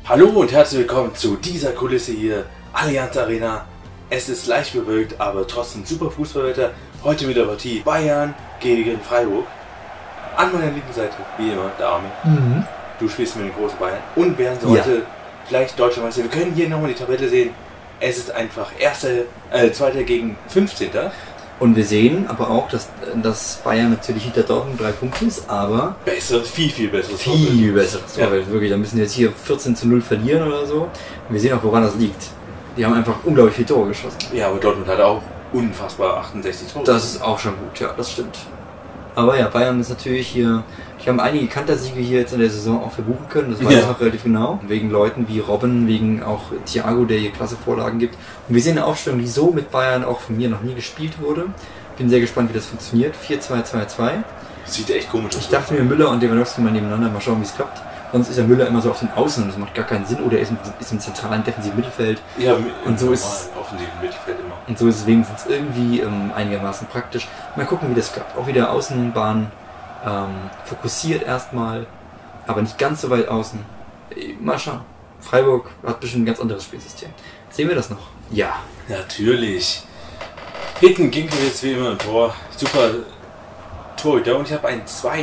Hallo und herzlich willkommen zu dieser Kulisse hier, Allianz Arena. Es ist leicht bewölkt, aber trotzdem super Fußballwetter. Heute mit der Partie Bayern gegen Freiburg. An meiner linken Seite, wie immer, der Armin. Du spielst mit den großen Bayern und werden heute vielleicht Deutschlandmeister. Wir können hier nochmal die Tabelle sehen. Es ist einfach Zweiter gegen 15. Und wir sehen aber auch, dass Bayern natürlich hinter Dortmund 3 Punkte ist, aber viel besseres. Viel besseres. Ja. Wirklich, da müssen wir jetzt hier 14:0 verlieren oder so. Und wir sehen auch, woran das liegt. Die haben einfach unglaublich viele Tore geschossen. Ja, aber Dortmund hat auch unfassbar 68 Tore. Das ist auch schon gut, ja, das stimmt. Aber ja, Bayern ist natürlich hier. Die haben einige Kantersiege hier jetzt in der Saison auch verbuchen können, das weiß ich noch relativ genau. Wegen Leuten wie Robben, wegen auch Thiago, der hier klasse Vorlagen gibt. Und wir sehen eine Aufstellung, die so mit Bayern auch von mir noch nie gespielt wurde. Bin sehr gespannt, wie das funktioniert. 4-2-2-2. Sieht echt komisch aus. Ich dachte mir, Müller und Lewandowski mal nebeneinander, mal schauen, wie es klappt. Sonst ist ja Müller immer so auf den Außen und das macht gar keinen Sinn. Oder er ist im zentralen defensiven Mittelfeld. Ja, und so ist offensiven Mittelfeld immer. Und so ist es wenigstens irgendwie einigermaßen praktisch. Mal gucken, wie das klappt. Auch wieder Außenbahn fokussiert erstmal, aber nicht ganz so weit außen. Mal schauen. Freiburg hat bestimmt ein ganz anderes Spielsystem. Sehen wir das noch? Ja. Natürlich. Hinten ging jetzt wie immer ein Tor. Super Torhüter. Und ich habe ein 2-4-4.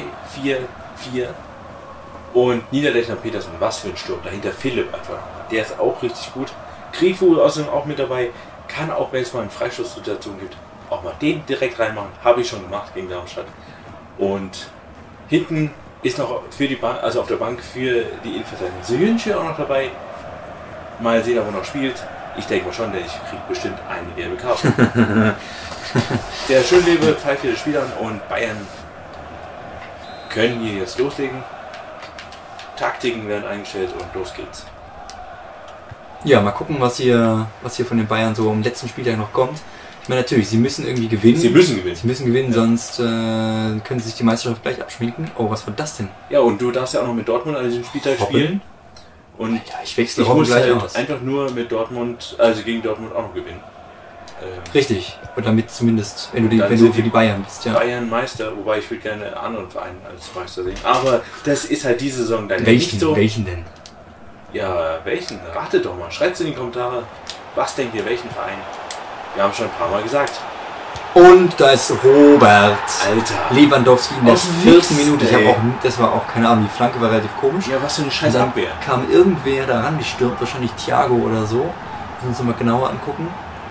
Und Niederlechner Petersen, was für ein Sturm. Dahinter Philipp einfach. Der ist auch richtig gut. Grifo außerdem auch mit dabei. Kann auch, wenn es mal eine Freistoßsituation gibt, auch mal den direkt reinmachen. Habe ich schon gemacht gegen Darmstadt. Und hinten ist noch für die Bank, also auf der Bank für die Innenverteidigung Söhnchen auch noch dabei. Mal sehen, ob er noch spielt. Ich denke mal schon, denn ich kriege bestimmt eine gelbe Karte. Der Schönlebe pfeift hier das Spiel an und Bayern können hier jetzt loslegen. Taktiken werden eingestellt und los geht's. Ja, mal gucken, was hier von den Bayern so im letzten Spieltag noch kommt. Ich meine, natürlich, sie müssen irgendwie gewinnen. Sie müssen gewinnen, ja. Sonst können sie sich die Meisterschaft gleich abschminken. Oh, was war das denn? Ja, und du darfst ja auch noch mit Dortmund an diesem Spieltag spielen. Und ja, ich wechsle Robben gleich aus. Einfach nur mit Dortmund, also gegen Dortmund auch noch gewinnen. Richtig. Oder mit zumindest, wenn du für die Bayern bist, ja. Bayern Meister, wobei ich würde gerne einen anderen Verein als Meister sehen. Aber das ist halt diese Saison dann nicht so. Welchen denn? Ja, welchen? Ratet doch mal. Schreibt es in die Kommentare. Was denkt ihr, welchen Verein? Wir haben schon ein paar Mal gesagt. Und da ist Robert. Alter. Lewandowski in der 14. Minute. Das war auch, keine Ahnung, die Flanke war relativ komisch. Ja, was für eine scheiß Abwehr. Kam irgendwer daran gestürmt, wahrscheinlich Thiago oder so. Müssen wir uns mal genauer angucken.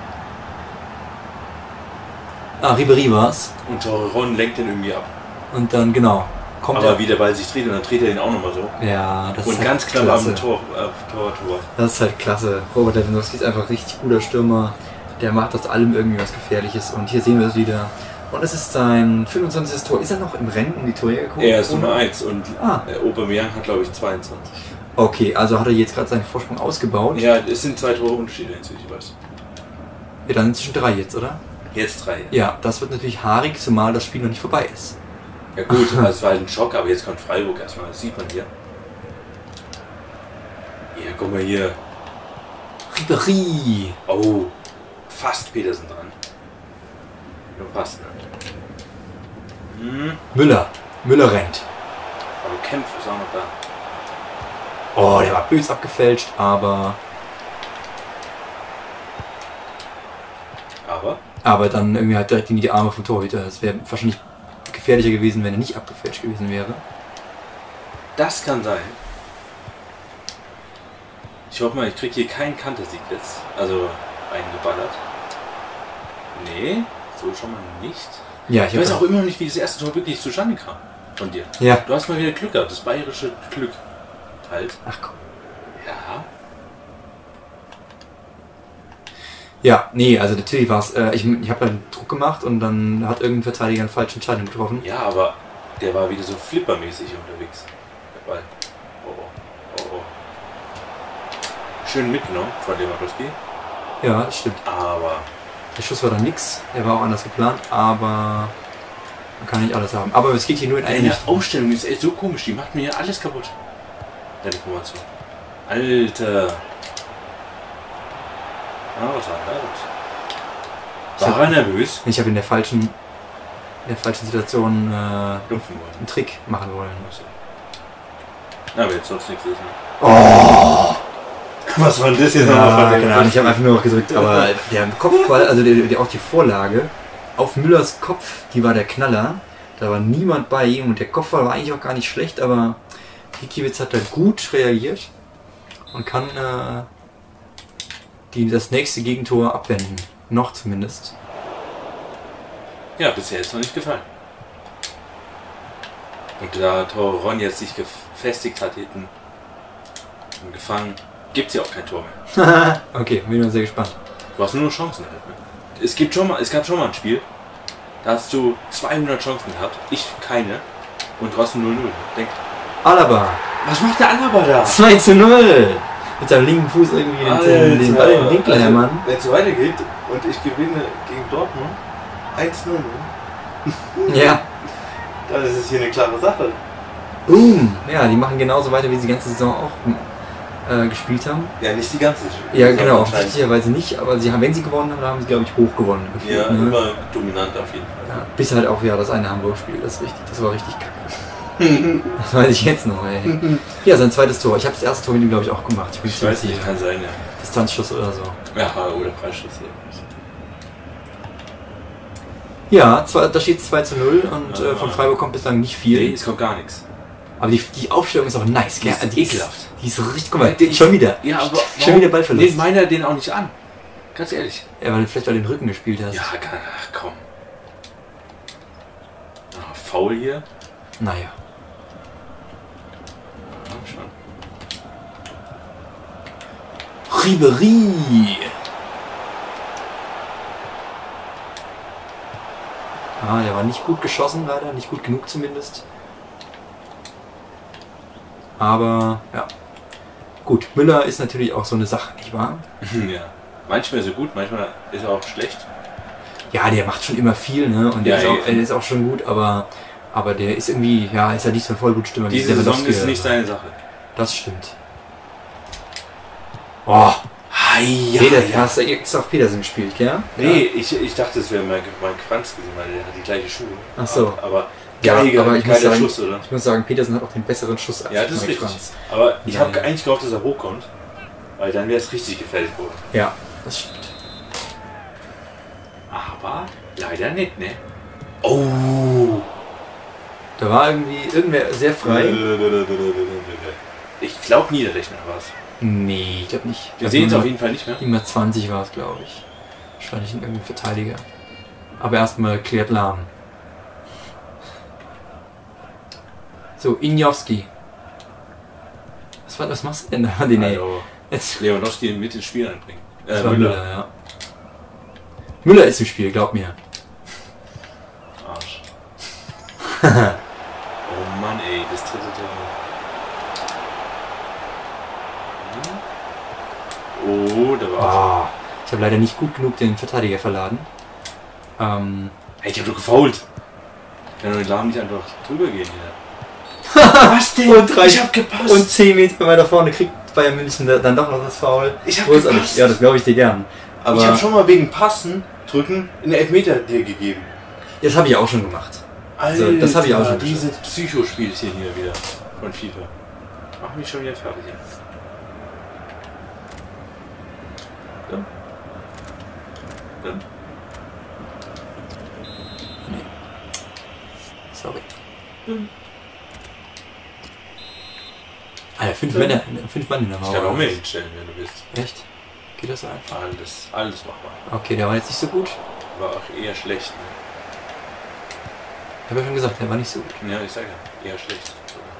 Ah, Ribéry war's. Und Torrejon lenkt den irgendwie ab. Und dann, genau. Aber wie der Ball sich dreht und dann dreht er den auch nochmal so. Ja, das und ist ganz halt knapp am Tor. Das ist halt klasse. Robert Lewandowski ist einfach ein richtig guter Stürmer. Der macht aus allem irgendwie was Gefährliches. Und hier sehen wir es wieder. Und es ist sein 25. Tor. Ist er noch im Rennen um die Tore gekommen? Er ist Nummer 1 und Aubameyang hat, glaube ich, 22. Okay, also hat er jetzt gerade seinen Vorsprung ausgebaut. Ja, es sind 2 Tore Unterschiede inzwischen, ich weiß. Ja, dann sind es schon 3 jetzt, oder? Jetzt 3. Ja, das wird natürlich haarig, zumal das Spiel noch nicht vorbei ist. Ja gut, es war halt ein Schock, aber jetzt kommt Freiburg erstmal, das sieht man hier. Hier, guck mal hier. Ribéry. Oh, fast Petersen dran. Nur fast, ne? Müller rennt. Aber Kempf ist auch noch da. Oh, der war bös abgefälscht, aber dann irgendwie halt direkt in die Arme vom Torhüter. Das wäre wahrscheinlich gefährlicher gewesen, wenn er nicht abgefälscht gewesen wäre. Das kann sein. Ich hoffe mal, ich kriege hier keinen Kantersieg jetzt. Also eingeballert. Nee, so schon mal nicht. Ja, ich weiß auch immer noch nicht, wie das erste Tor wirklich zustande kam von dir. Ja. Du hast mal wieder Glück gehabt, das bayerische Glück. Halt. Ach komm. Ja. Ja, nee, also natürlich war es, ich habe dann Druck gemacht und dann hat irgendein Verteidiger eine falsche Entscheidung getroffen. Ja, aber der war wieder so flippermäßig unterwegs. Der Ball. Oh. Schön mitgenommen von Lewandowski. Ja, das stimmt. Aber der Schuss war dann nix, der war auch anders geplant, aber man kann nicht alles haben. Aber es geht hier nur in eine Richtung. Die Aufstellung ist echt so komisch, die macht mir hier alles kaputt. Deine Information. Alter. Was war da los? War er nervös? Ich habe in der falschen Situation einen Trick machen wollen. Aber jetzt sonst nichts ist, ne? Oh! Was war denn das jetzt Ja, genau, ich habe einfach nur noch gedrückt, aber der Kopfball, also auch die Vorlage auf Müllers Kopf, die war der Knaller. Da war niemand bei ihm und der Kopfball war eigentlich auch gar nicht schlecht, aber Gikiewicz hat da gut reagiert und kann das nächste Gegentor abwenden. Noch zumindest. Ja, bisher ist noch nicht gefallen. Und da Torron jetzt sich gefestigt hat hinten und gefangen, gibt es ja auch kein Tor mehr. Okay, bin ich mal sehr gespannt. Du hast nur noch Chancen halt, ne? Es gab schon mal ein Spiel, da hast du 200 Chancen gehabt, ich keine, und du hast 0-0. Denk, Alaba, was macht der Alaba da? 2:0! Mit seinem linken Fuß irgendwie den Ball in den Winkel hämmern. Wenn es so weitergeht und ich gewinne gegen Dortmund 1-0, Ja. dann ist es hier eine klare Sache. Boom! Ja, die machen genauso weiter, wie sie die ganze Saison auch gespielt haben. Ja, nicht die ganze Ja, Saison genau, anscheinend. offensichtlicherweise nicht, aber sie haben, wenn sie gewonnen haben, dann haben sie, glaube ich, hoch gewonnen. gefühlt, Ja, ne? immer dominant auf jeden Fall. Ja, bis halt auch ja das eine Hamburg-Spiel, das war richtig kacke. Das weiß ich jetzt noch, ey. Ja, sein zweites Tor. Ich habe das erste Tor mit ihm, glaube ich, auch gemacht. Ich weiß nicht, kann sein, ja. Distanzschuss oder so. Ja, oder Freischuss. Ja, da steht 2:0 und Ja. von Freiburg kommt bislang nicht viel. Nee, es kommt gar nichts. Aber die Aufstellung ist auch nice, gell? Die ist ekelhaft. Die ist richtig, guck mal, schon wieder. Ja, aber Schon wieder Ballverlust. Nee, meiner den auch nicht an. Ganz ehrlich. Ja, weil du vielleicht den Rücken gespielt hast. Ja, ach komm. Ah, faul hier. Naja. Ja, schon. Ribéry. Ah, der war nicht gut geschossen, leider. Nicht gut genug zumindest. Aber, ja. Gut, Müller ist natürlich auch so eine Sache, nicht wahr? Ja. Manchmal ist er gut, manchmal ist er auch schlecht. Ja, der macht schon immer viel, ne? Und der, Ja, ist auch schon gut, aber der ist irgendwie, ja, ist ja nicht so ein Vollblutstürmer wie Diese Saison Lewandowski ist nicht oder so. seine Sache. Das stimmt. Oh, Ja, hast du extra auf Petersen gespielt, gell? Nee, ich dachte, es wäre mein Franz gewesen, weil der hat die gleiche Schuhe. Ach so. Aber Ja, geiler, aber ich muss geiler sagen, Schuss, oder? Ich muss sagen, Petersen hat auch den besseren Schuss als Ja, das ist Mike richtig. Franz. Aber ich habe Ja. eigentlich gehofft, dass er hochkommt. Weil dann wäre es richtig gefährlich geworden. Ja, das stimmt. Aber leider nicht, ne? Oh! Da war irgendwer sehr frei. Ich glaube, Niederlechner war es. Nee, ich glaube nicht. Wir sehen es auf jeden Fall nicht mehr. Immer 20 war es, glaube ich. Wahrscheinlich irgendein Verteidiger. Aber erstmal klärt Lahm. So, Injowski. Was machst du denn da? Den Also, Jetzt, Lewandowski mit ins Spiel einbringen. das war Müller, ja. Müller ist im Spiel, glaub mir. Arsch. Oh Mann, ey, das dritte Tor. Oh, da war Ich habe leider nicht gut genug den Verteidiger verladen. Hey, ich hab doch gefoult. Kann doch den Lahm nicht einfach drüber gehen hier. Was denn? Und ich hab gepasst. Und 10 Meter weiter vorne kriegt Bayern München dann doch noch das Foul. Ich hab Großartig. gepasst. Ja, das glaube ich dir gern. Aber ich habe schon mal wegen Passen drücken einen Elfmeter dir gegeben. das habe ich auch schon gemacht. Alter, das hab ich auch schon diese Psychospielchen hier wieder von FIFA. Mach mich schon wieder fertig jetzt. Ja. Ja. Sorry. Hm. Alter, 5 Mann in der Ich Mauer. kann auch mehr hinstellen, wenn du willst. Echt? Geht das einfach? Alles machbar. Okay, der war jetzt nicht so gut. War auch eher schlecht. Ne? Ich habe ja schon gesagt, der war nicht so gut. Ja, ich sag ja, eher schlecht.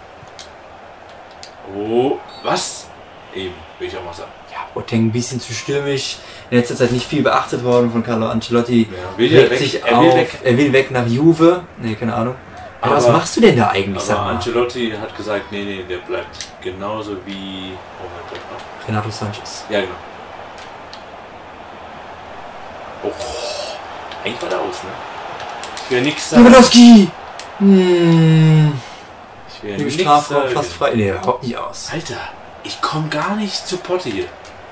Oh, was? Eben, will ich auch mal sagen. Ja, Boateng ein bisschen zu stürmisch. In letzter Zeit nicht viel beachtet worden von Carlo Ancelotti. Ja, will Regt er weg? sich Er will auf. weg. Er will weg nach Juve. Nee, keine Ahnung. Aber was machst du denn da eigentlich, sag Aber mal? Ancelotti hat gesagt, nee, der bleibt genauso wie... Oh mein Gott, noch. Renato Sanchez. Ja, genau. Oh, eigentlich war der aus, ne? Ich will nix sagen. Lewandowski! Ich will Im nix Strafraum sagen. fast frei. Nee, überhaupt nicht aus. Alter, ich komme gar nicht zu Potte hier.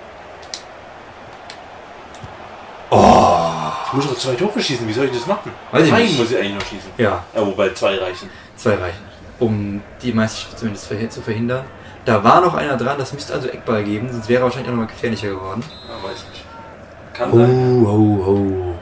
Oh! Ich muss doch 2 Tore schießen, wie soll ich das machen? Weiß ich Drei nicht. muss ich eigentlich noch schießen. Ja, Ja, wobei 2 reichen. 2 reichen. um die Meisterschaft zumindest zu verhindern. Da war noch einer dran, das müsste also Eckball geben, sonst wäre er wahrscheinlich auch noch mal gefährlicher geworden. Ja, weiß nicht. Kann sein. Oh.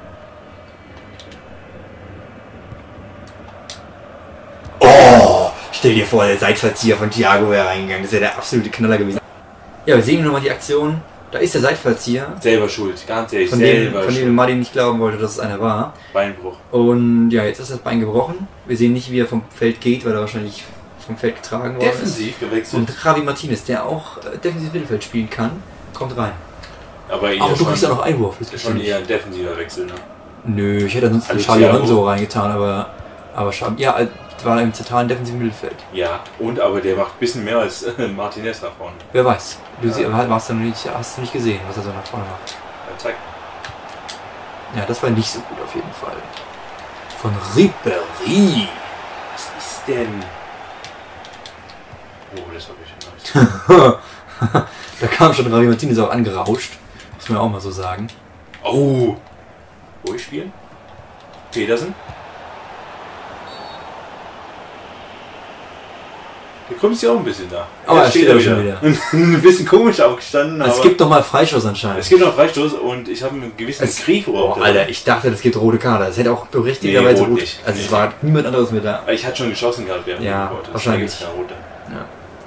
Oh! Stell dir vor, der Seitfallzieher von Thiago wäre reingegangen, das wäre der absolute Knaller gewesen. Ja, wir sehen nochmal die Aktion. Da ist der Seitfallzieher. Selber schuld, ganz ehrlich, von dem Martin nicht glauben wollte, dass es einer war. Beinbruch. Und ja, jetzt ist das Bein gebrochen. Wir sehen nicht, wie er vom Feld geht, weil er wahrscheinlich vom Feld getragen worden ist. Defensiv gewechselt. Und Javi Martinez, der auch defensives Mittelfeld spielen kann, kommt rein. Aber du kriegst ja noch Einwurf. Das ist schon eher ein defensiver Wechsel, ne? Nö, ich hätte ansonsten Xabi Alonso reingetan, aber ja, war im zentralen defensiven Mittelfeld. Ja, aber der macht ein bisschen mehr als Martinez nach vorne. Wer weiß. Hast du nicht gesehen, was er so nach vorne macht. Ja, zeig. Ja, das war nicht so gut auf jeden Fall. Von Ribéry. Was ist denn? Oh, das hab ich schon. Da kam schon Javi Martinez auch angerauscht. Muss man auch mal so sagen. Oh! Ruhig spielen. Pedersen. Der kommt ja auch ein bisschen da. Aber er steht schon wieder. Ein bisschen komisch aufgestanden. Es gibt doch mal Freistoß anscheinend. Es gibt noch Freistoß und ich habe einen gewissen Grifo. Oh, Alter, ich dachte, das gibt rote Karte. Das hätte auch berechtigterweise rot gut. nicht. Also es war niemand anderes mit da. Ich hatte schon geschossen gehabt während ja, dem wahrscheinlich. Ja.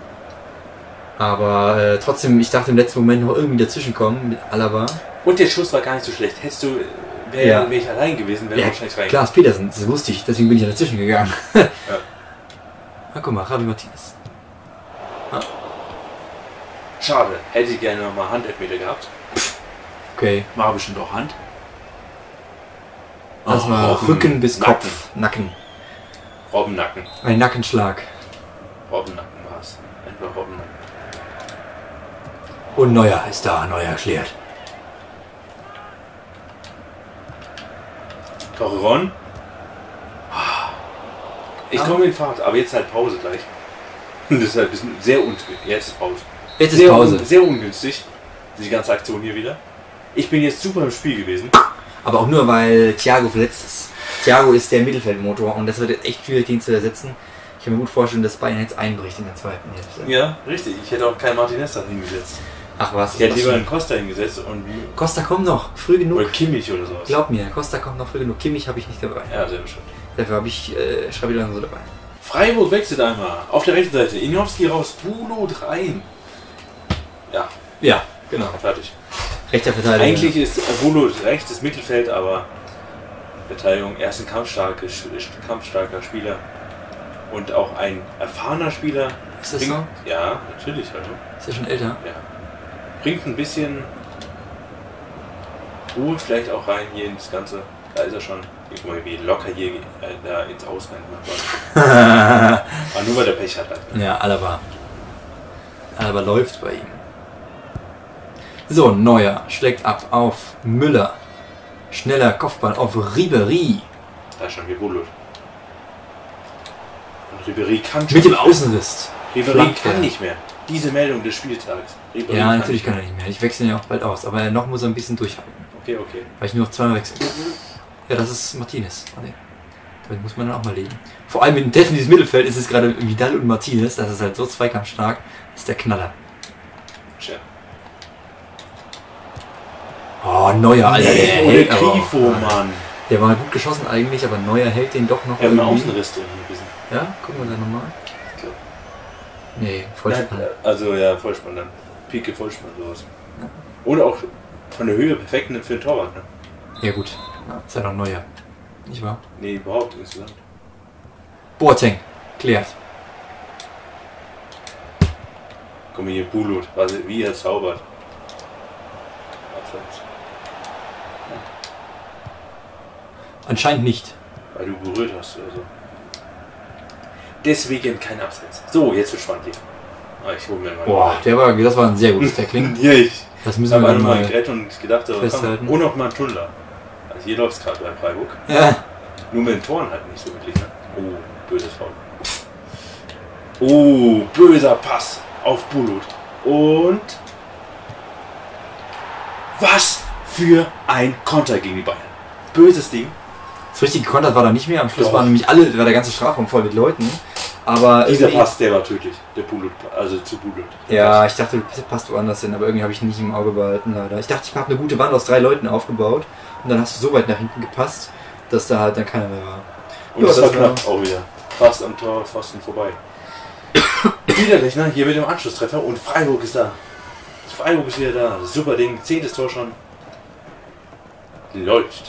Aber trotzdem, ich dachte im letzten Moment noch irgendwie dazwischenkommen mit Alaba. Und der Schuss war gar nicht so schlecht. Wäre ich allein gewesen, wäre wahrscheinlich rein. Klaas Petersen, das wusste ich, deswegen bin ich ja dazwischen gegangen. Ja. Na guck mal, Javi Martinez. Ah. Schade, hätte ich gerne nochmal Handelfmeter gehabt. Okay. War bestimmt auch Hand. Das war Rücken bis Kopf, Nacken. Robbennacken. Ein Nackenschlag. Robbennacken war es. Einfach Robbennacken. Und Neuer ist da, Neuer erklärt. Torreron. Ich komme in Fahrt, aber jetzt halt Pause gleich. Das ist halt ein bisschen sehr ungünstig. Jetzt ist Pause. Jetzt ist Pause. Sehr ungünstig, die ganze Aktion hier wieder. Ich bin jetzt super im Spiel gewesen. Aber auch nur, weil Thiago verletzt ist. Thiago ist der Mittelfeldmotor und das wird jetzt echt schwierig, den zu ersetzen. Ich kann mir gut vorstellen, dass Bayern jetzt einbricht in der zweiten Hälfte. Ja, richtig. Ich hätte auch keinen Martinez da hingesetzt. Ach was? Ich hätte lieber einen Costa hingesetzt und... Costa kommt noch, früh genug. Oder Kimmich oder sowas. Glaub mir, Costa kommt noch früh genug. Kimmich habe ich nicht dabei. Ja, sehr bestimmt. Dafür habe ich Xabi Alonso dabei. Freiburg wechselt einmal. Auf der rechten Seite. Inowski raus, Bulo rein. Ja. Ja, genau. Fertig. Rechter Verteidiger. Eigentlich ist Bulo rechtes Mittelfeld, aber Verteidigung, er ist ein kampfstarker Spieler. Und auch ein erfahrener Spieler. Ist das so? Ja, natürlich. Also. Ist er schon älter? Ja. Bringt ein bisschen Ruhe vielleicht auch rein hier in das Ganze. Da ist er schon. Guck mal, wie locker hier da ins Ausrennen macht. Aber nur weil der Pech hat. Halt. Ja, Alaba läuft bei ihm. So, Neuer schlägt ab auf Müller. Schneller Kopfball auf Ribéry. Da ist schon Bulut. Und Ribéry kann schon. Mit dem Außenriss. Ribéry kann nicht mehr. Diese Meldung des Spieltags. Ribéry ja, natürlich kann er nicht mehr. Ich wechsle ihn ja auch bald aus. Aber noch muss er ein bisschen durchhalten. Okay. Weil ich nur noch zweimal wechsle. Ja, das ist Martinez. Damit muss man dann auch mal leben. Vor allem im defensiven Mittelfeld ist es gerade Vidal und Martinez. Das ist halt so zweikampfstark. Das ist der Knaller. Tja. Oh, Neuer, Alter. Der Grifo, Mann. Der war gut geschossen eigentlich, aber Neuer hält den doch noch. Er hat einen Außenriss drin gewesen. Ja? Gucken wir da nochmal. Nee, Vollspann. Also ja, Vollspann dann. Pike Vollspann sowas. Ja. Und auch von der Höhe perfekt für den Torwart, ne? Ja gut. Ist ja noch Neuer. Nicht wahr? Nee, überhaupt insgesamt. Boateng. Klärt. Guck mal hier, Bulut. Wie er zaubert. Abseits. Ja. Anscheinend nicht. Weil du berührt hast oder so. Deswegen kein Abseits. So, jetzt wird spannend hier. Ich hole mir mal. Boah, das war ein sehr gutes Tackling. Ja, das müssen wir mal gerettet und gedacht, festhalten. Und noch mal ein Tunnler. Also hier läuft es gerade bei Freiburg. Ja. Nur mit den Toren halt nicht so wirklich. Ne? Oh, böses Foul. Oh, böser Pass auf Bulut. Und was für ein Konter gegen die Bayern. Böses Ding. Das richtige Konter war da nicht mehr. Am Schluss war nämlich war der ganze Strafraum voll mit Leuten. Aber dieser Pass, der war tödlich. Der Bulut, also zu Bulut. Ja, ich dachte, du passt woanders hin, aber irgendwie habe ich ihn nicht im Auge behalten, leider. Ich dachte, ich habe eine gute Wand aus 3 Leuten aufgebaut und dann hast du so weit nach hinten gepasst, dass da halt dann keiner mehr war. Und ja, das war knapp auch wieder. Fast am Tor, fast vorbei. Widerlich, ne? Hier mit dem Anschlusstreffer und Freiburg ist da. Freiburg ist wieder da. Super Ding. 10. Tor schon. Läuft.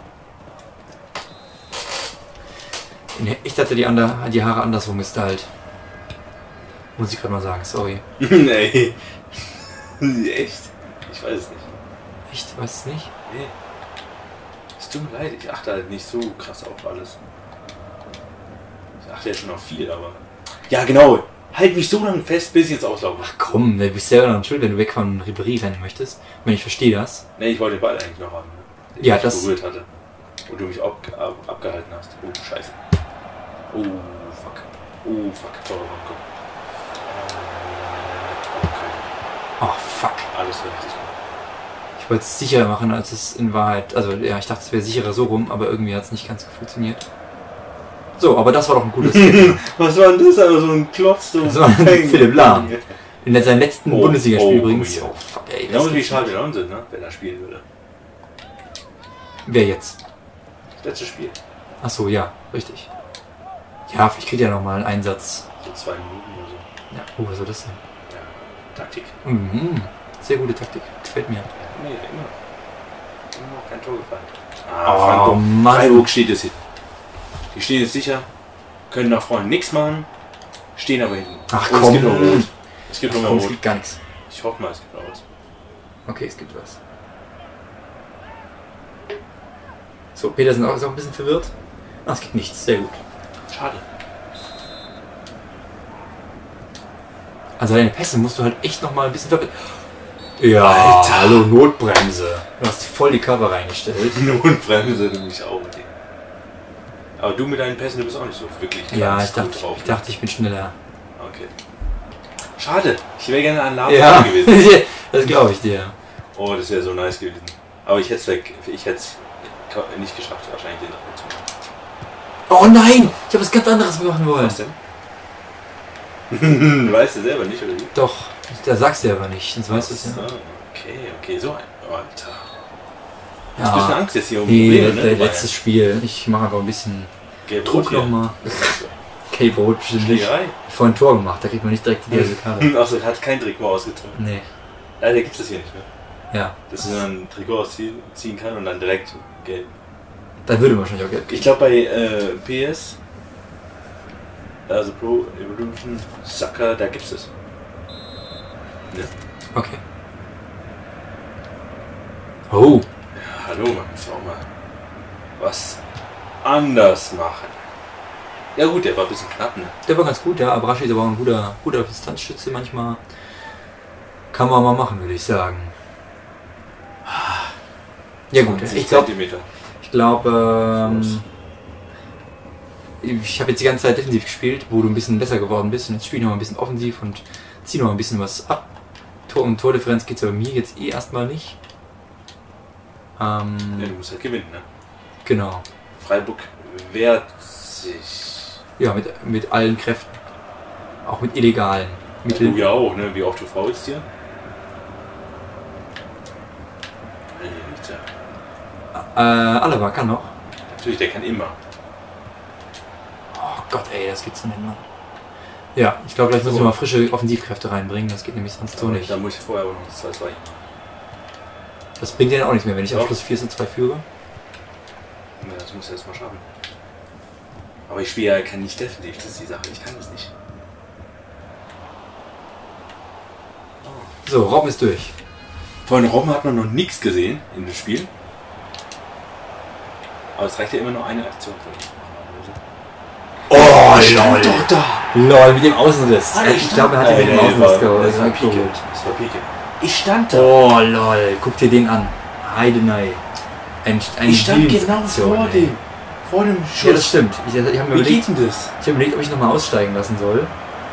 Ich hatte die Haare andersrum gestylt. Muss ich gerade mal sagen, sorry. Nee. Echt? Ich weiß es nicht. Echt? Weißt du es nicht? Nee. Es tut mir leid, ich achte halt nicht so krass auf alles. Ich achte ja schon auf viel, aber... Ja, genau. Halt mich so lange fest, bis ich jetzt auslaufe. Ach komm, du bist selber dann schuld, wenn du weg von Ribéry rennen möchtest. Ich meine, ich verstehe das. Nee, ich wollte den Ball eigentlich noch haben. Den ja, ich das... berührt hatte. Und du mich abgehalten hast. Oh, scheiße. Oh, fuck. Oh, fuck. Tor, komm. Oh, fuck. Alles richtig gut. Ich wollte es sicherer machen, als es in Wahrheit... Also, ja, ich dachte, es wäre sicherer so rum, aber irgendwie hat es nicht ganz funktioniert. So, aber das war doch ein gutes Spiel. Was war denn das? Also so ein Klotz, so das war Philipp Lahm. In seinem letzten Bundesligaspiel übrigens. Oh, fuck, ey. Genau wie Xabi Alonso, ne? Wenn er spielen würde. Wer jetzt? Das letzte Spiel. Achso, ja, richtig. Ja, vielleicht kriegt er nochmal einen Einsatz. So 2 Minuten oder so. Ja, oh, was soll das denn? Ja, Taktik. Mhm. Sehr gute Taktik. Gefällt mir. Nee, immer noch kein Tor gefallen. Oh, Mann. Freiburg steht es hin. Die stehen jetzt sicher, können nach vorne nichts machen, stehen aber hinten. Ach komm. Es gibt noch Rot. Es gibt noch Rot. Es gibt gar nichts. Ich hoffe mal, es gibt noch was. Okay, es gibt was. So, Petersen ist auch ein bisschen verwirrt. Ach, es gibt nichts. Sehr gut. Schade. Also deine Pässe musst du halt echt nochmal ein bisschen verwirrt. Ja, Alter. Hallo, Notbremse. Du hast voll die Cover reingestellt. Notbremse nämlich auch. Aber du mit deinen Pässen, du bist auch nicht so wirklich ja, ich dachte, ich bin schneller. Okay. Schade. Ich wäre gerne an Lava ja. gewesen. Das glaube ich dir. Oh, das wäre so nice gewesen. Aber ich hätte es nicht geschafft, wahrscheinlich den Dreh zu machen. Oh nein! Ich habe was ganz anderes machen wollen. Was denn? Weißt du selber nicht, oder wie? Doch, da sagst du aber nicht, sonst weißt du es ja. Okay, so ein... Alter. Ja. Hast du ein bisschen Angst jetzt hier um Probleme, ne? Der letztes Spiel. Ich mache aber ein bisschen Druck nochmal. Gelb-Rot bestimmt nicht. Vor ein Tor gemacht, da kriegt man nicht direkt die gelbe Karte. Achso, hat kein Trikot ausgezogen. Nee. Leider gibt es das hier nicht, ne? Ja. Dass man ein Trikot ausziehen kann und dann direkt gelb. Dann würde man wahrscheinlich auch gelb kriegen. Ich glaube bei PS, also Pro Evolution Soccer, da gibt es das. Ja. Okay. Oh. Ja, hallo, man muss auch mal was anders machen. Ja gut, der war ein bisschen knapp, ne? Der war ganz gut, ja. Abrashi ist aber auch ein guter Distanzschütze manchmal. Kann man mal machen, würde ich sagen. Ja gut, ich glaube, ich habe jetzt die ganze Zeit defensiv gespielt, wo du ein bisschen besser geworden bist und jetzt spiele ich noch ein bisschen offensiv und ziehe noch ein bisschen was ab. Um Tordifferenz geht es bei mir jetzt erstmal nicht. Ja, du musst halt gewinnen, ne? Genau. Freiburg wehrt sich. Ja, mit allen Kräften. Auch mit illegalen Mitteln. Du ja auch, ne? Wie oft du faulst hier? Alaba kann noch. Natürlich, der kann immer. Oh Gott, ey, das gibt's nicht mehr. Ja, ich glaube, vielleicht müssen wir mal frische Offensivkräfte reinbringen. Das geht nämlich sonst so nicht. Da muss ich vorher aber noch das 2-2. Das bringt ja dann auch nichts mehr, wenn ich am Schluss 4:2 führe. Ja, das muss ich jetzt mal schaffen. Aber ich spiele ja nicht defensiv, das ist die Sache. Ich kann das nicht. So, Robben ist durch. Von Robben hat man noch nichts gesehen in dem Spiel. Aber es reicht ja immer nur eine Aktion für ihn. Oh, stand doch da! Lol, mit dem Außenriss. Ich glaube, er hat mit dem Außenriss geholt. Das war Pike. Das war Pike. Ich stand da. Oh, lol. Guck dir den an. Heidenei. Ich stand genau vor dem Schuss. Ja, das stimmt. Ich habe mir überlegt, das? ob ich nochmal aussteigen lassen soll.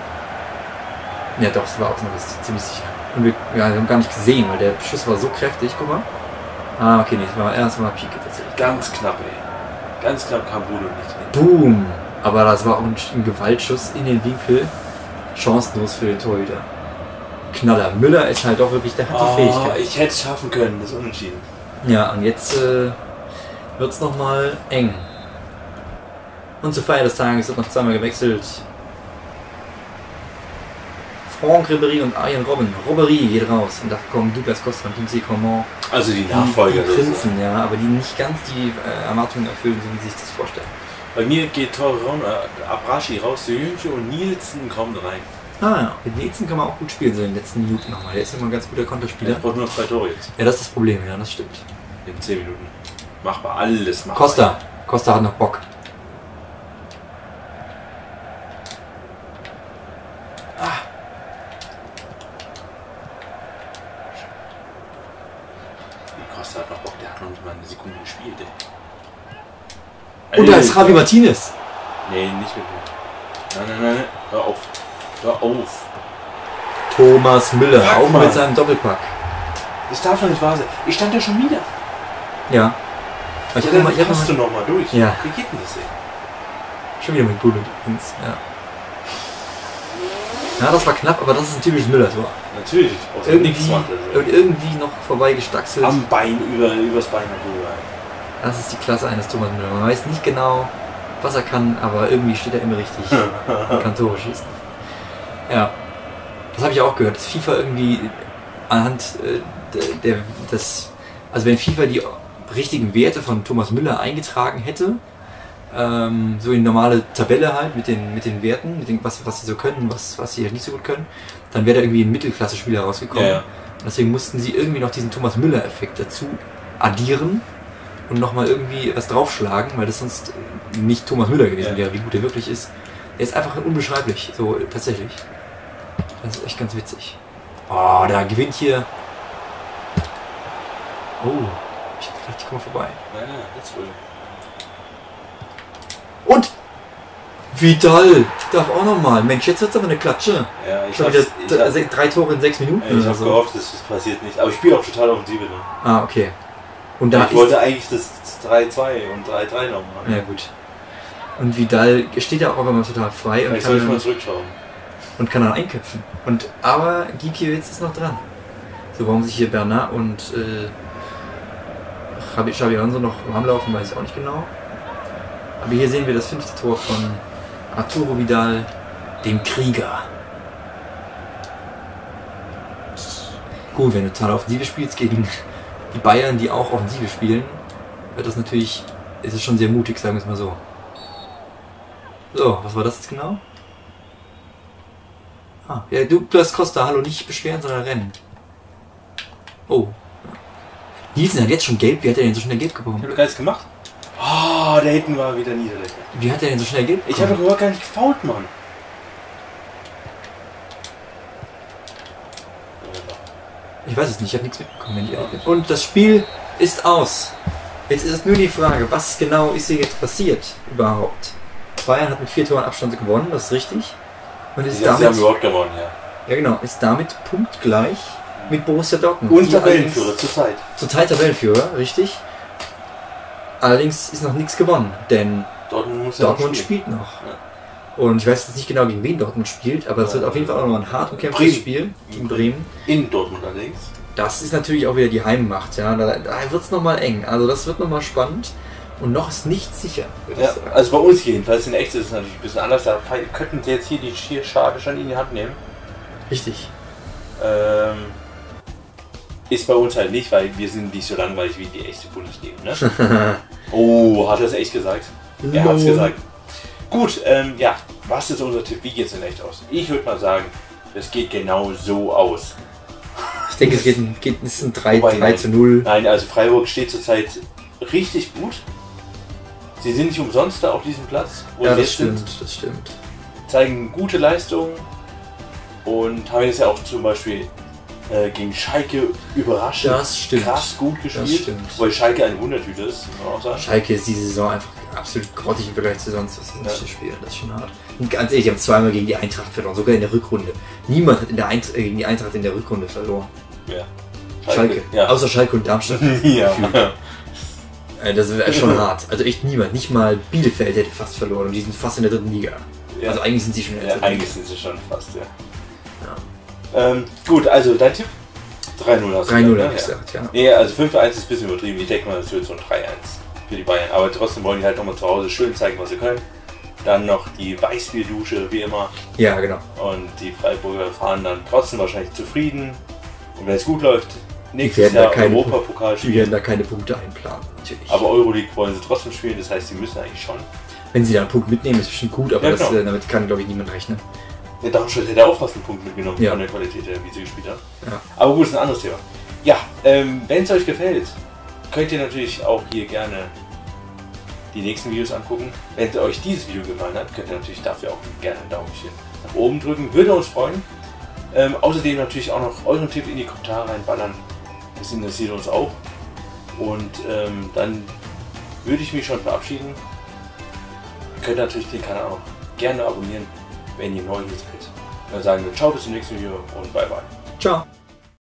Ja doch, es war Außenriss. Ziemlich sicher. Und wir haben gar nicht gesehen, weil der Schuss war so kräftig. Guck mal. Ah, okay, nee, erstmal Pike tatsächlich. Ganz knapp, ey. Ganz knapp kam Bruno nicht rein. Boom! Aber das war auch ein Gewaltschuss in den Winkel. Chancenlos für den Torhüter. Knaller. Müller ist halt doch wirklich, der hat die Fähigkeit. Ich hätte es schaffen können, das Unentschieden. Ja, und jetzt wird es nochmal eng. Und zur Feier des Tages wird noch zweimal gewechselt. Franck Ribéry und Arjen Robben. Ribéry geht raus und da kommen Douglas Costa und Kingsley Coman. Also die Nachfolger. Die Prinzen, ja, aber die nicht ganz die Erwartungen erfüllen, so wie sich das vorstellen. Bei mir geht Torreon, Abrashi raus, Söhnchen und Nielsen kommt rein. Ah ja, mit Nielsen kann man auch gut spielen, so in den letzten Minuten nochmal. Der ist immer ein ganz guter Konterspieler. Der braucht nur 2 Tore jetzt. Ja, das ist das Problem, ja, das stimmt. In 10 Minuten. Machbar, alles machbar. Costa hat noch Bock. Costa hat noch Bock, der hat noch nicht mal eine Sekunde gespielt, ey. Und da ist Javi Martinez. Nee, nicht mit mir. Nein. Hör auf. Thomas Müller, Fuck, auch Mann. mit seinem Doppelpack. Das darf doch nicht wahr sein. Ich stand da schon wieder. Ja. Ich Ja, dann passt du noch mal durch. Ja. Wie geht denn das, ey? Schon wieder mit Bullet übrigens, ja. Ja, das war knapp, aber das ist ein typisches Müller-Tor. Natürlich. Irgendwie noch vorbeigestaxelt. Am Bein, übers Bein drüber. Das ist die Klasse eines Thomas Müller. Man weiß nicht genau, was er kann, aber irgendwie steht er immer richtig und kann Tore schießen. Ja, das habe ich auch gehört, dass FIFA irgendwie anhand also wenn FIFA die richtigen Werte von Thomas Müller eingetragen hätte, so in normale Tabelle halt mit den Werten, was sie so können, was sie halt nicht so gut können, dann wäre da irgendwie ein Mittelklasse-Spieler rausgekommen. Ja. Und deswegen mussten sie irgendwie noch diesen Thomas Müller-Effekt dazu addieren und nochmal irgendwie was draufschlagen, weil das sonst nicht Thomas Müller gewesen wäre, wie gut er wirklich ist. Er ist einfach unbeschreiblich, so tatsächlich. Das ist echt ganz witzig. Oh, da gewinnt hier. Oh, ich dachte, ich komme vorbei. Ja, das wohl. Und Vidal darf auch nochmal. Mensch, jetzt wird es aber eine Klatsche. Ja, Schon wieder 3 Tore in 6 Minuten. Ich habe gehofft, dass das passiert nicht. Aber ich spiele auch total offensiv. Ne? Ah, okay. Und da ich wollte eigentlich das 3-2 und 3-3 noch machen. Ja, gut. Und Vidal steht ja auch immer total frei und soll ich mal zurückschauen. Und kann dann einköpfen. Aber Gikiewicz ist noch dran. So, warum sich hier Bernat und Xabi Alonso noch warm laufen, weiß ich auch nicht genau. Aber hier sehen wir das 5. Tor von Arturo Vidal, dem Krieger. Gut, wenn du total Offensive spielst gegen die Bayern, die auch Offensive spielen, wird das natürlich, ist es schon sehr mutig, sagen wir es mal so. So, was war das jetzt genau? Ah, ja, Douglas Costa, hallo, nicht beschweren, sondern rennen. Oh. Nielsen hat jetzt schon gelb, wie hat er denn so schnell gelb bekommen? Ich habe gar nichts gemacht. Oh, da hinten war wieder Niederlechner. Wie hat er denn so schnell gelb bekommen? Ich habe doch überhaupt gar nicht gefoult, Mann. Ich weiß es nicht, ich habe nichts mitbekommen, wenn ich ehrlich bin. Und das Spiel ist aus. Jetzt ist es nur die Frage, was genau ist hier jetzt passiert überhaupt? Bayern hat mit 4 Toren Abstand gewonnen, das ist richtig. Und ist Sie haben überhaupt gewonnen, ja. Ja genau, ist damit punktgleich mit Borussia Dortmund. Und Tabellenführer zurzeit. Zurzeit Tabellenführer, richtig. Allerdings ist noch nichts gewonnen, denn Dortmund spielt noch. Ja. Und ich weiß jetzt nicht genau, gegen wen Dortmund spielt, aber es wird auf jeden Fall auch noch ein hart umkämpftes Spiel gegen Bremen. In Dortmund allerdings. Das ist natürlich auch wieder die Heimmacht, ja. Da wird es nochmal eng. Also das wird nochmal spannend. Und noch ist nichts sicher. Ja, also bei uns jedenfalls, in echt ist es natürlich ein bisschen anders. Da könnten sie jetzt hier die Schierschale schon in die Hand nehmen. Richtig. Ist bei uns halt nicht, weil wir sind nicht so langweilig wie die echte Bundesliga. Ne? Oh, hat er es echt gesagt? Er hat es gesagt. Gut, ja, was ist unser Tipp? Wie geht es denn echt aus? Ich würde mal sagen, es geht genau so aus. Ich denke, es ist ein 3-0. Nein, also Freiburg steht zurzeit richtig gut. Sie sind nicht umsonst da auf diesem Platz, wo ja, sie das jetzt stimmt, sind. Das stimmt. Zeigen gute Leistungen und haben jetzt ja auch zum Beispiel gegen Schalke überraschend krass gut gespielt. Das stimmt. Weil Schalke eine Wundertüte ist, muss man auch sagen. Schalke ist diese Saison einfach absolut grottig im Vergleich zu sonst was das Spiel. Das ist schon hart. Und ganz ehrlich, die haben zweimal gegen die Eintracht verloren, sogar in der Rückrunde. Niemand hat gegen die Eintracht in der Rückrunde verloren. Ja. Schalke. Ja. Außer Schalke und Darmstadt. Ja. Das wäre schon hart. Also echt niemand. Nicht mal Bielefeld hätte fast verloren und die sind fast in der 3. Liga. Ja. Also eigentlich sind sie schon in der 3. Liga. Eigentlich sind sie schon fast, ja. Gut, also dein Tipp? 3-0 hast du 3-0 habe ich gesagt, ja. Nee, also 5-1 ist ein bisschen übertrieben. Ich denke mal, es wird so ein 3-1 für die Bayern. Aber trotzdem wollen die halt nochmal zu Hause schön zeigen, was sie können. Dann noch die Weißbierdusche, wie immer. Ja, genau. Und die Freiburger fahren dann trotzdem wahrscheinlich zufrieden. Und wenn es gut läuft, Die nächstes werden Jahr da Europapokal Die werden spielen. da keine Punkte einplanen, natürlich. Aber Euroleague wollen sie trotzdem spielen, das heißt, sie müssen eigentlich schon. Wenn sie da einen Punkt mitnehmen, ist bestimmt gut, aber Ja, genau. damit kann, glaube ich, niemand rechnen. Der Darmstadt hätte auch fast einen Punkt mitgenommen Ja. von der Qualität her, wie sie gespielt haben. Ja. Aber gut, ist ein anderes Thema. Ja, wenn es euch gefällt, könnt ihr natürlich auch hier gerne die nächsten Videos angucken. Wenn euch dieses Video gefallen hat, könnt ihr natürlich dafür auch gerne ein Daumenchen nach oben drücken. Würde uns freuen. Außerdem natürlich auch noch euren Tipp in die Kommentare reinballern. Das interessiert uns auch. Und dann würde ich mich schon verabschieden. Ihr könnt natürlich den Kanal auch gerne abonnieren, wenn ihr neu hier seid. Dann sagen wir ciao, bis zum nächsten Video und bye bye. Ciao.